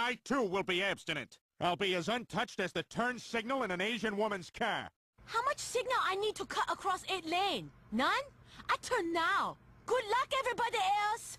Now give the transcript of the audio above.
I too will be abstinent. I'll be as untouched as the turn signal in an Asian woman's car. How much signal I need to cut across 8 lane? None? I turn now. Good luck, everybody else!